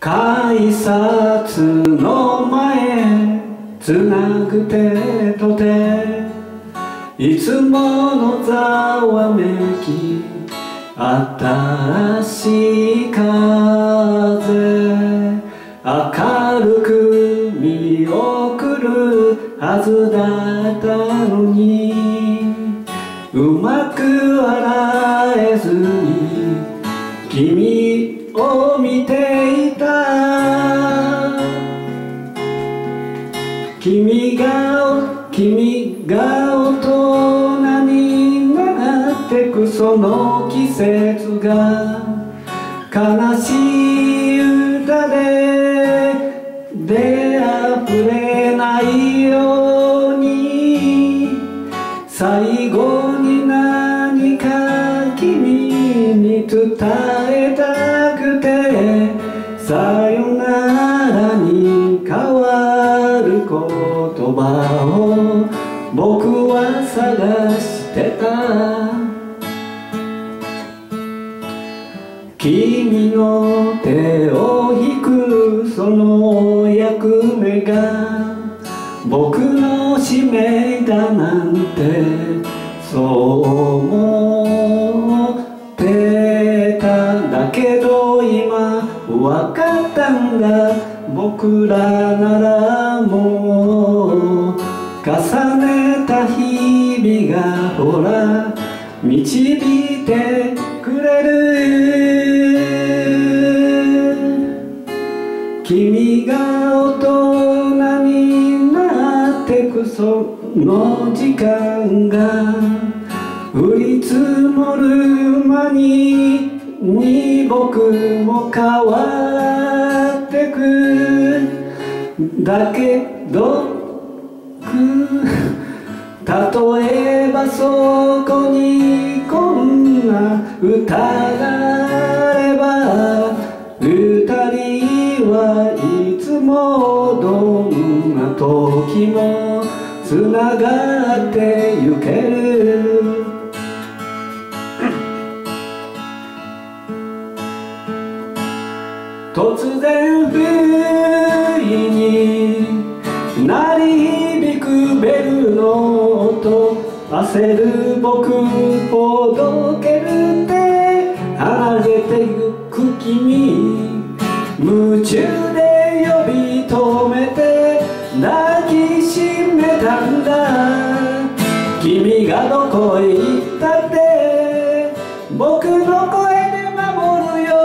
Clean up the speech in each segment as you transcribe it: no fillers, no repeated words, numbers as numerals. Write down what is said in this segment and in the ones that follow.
改札の前つなぐ手と手、いつものざわめき新しい風、明るく見送るはずだったのに、うまく笑えずに君を見ていた。君が大人になってくその季節が悲しい歌であふれないように、最後に何か君に伝えたくて、さよならに変わる言葉を僕は探してた。君の手を引くその役目が僕の使命だなんてそう思ってた。だけど今分かったんだ、僕らならもう重ねた日々がほら導いてくれる。君が大人になってくその時間が降り積もる間に僕も変わってく。だけど例えばそこにこんな歌があれば、二人はいつもどんな時もつながってゆける。突然不意に鳴り響くベルの音、焦る僕ほどけるって離れてゆく君、夢中で呼び止めて抱きしめたんだ。君がどこへ行ったって僕の声で守るよ。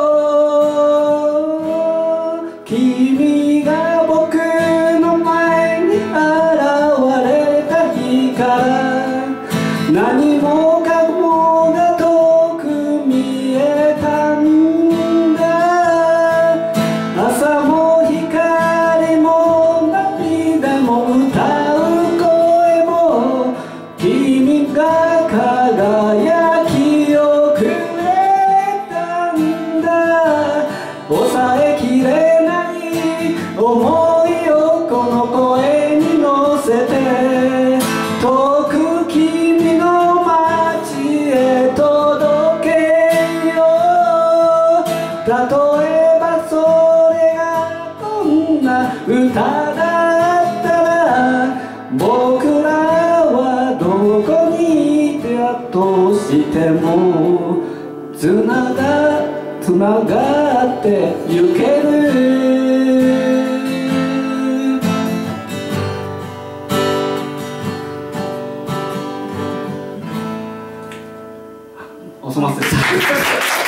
君が僕の前に現れた日から何もかもが遠く見えたんだ。朝も光も涙も歌う声も君が輝きをくれたんだ。抑えきれない思いをこの声に乗せて遠く君の街へ届けよう。例えばそれがこんな歌だったら、僕らはどこにいたとしてもつながってゆける。おそ松でした。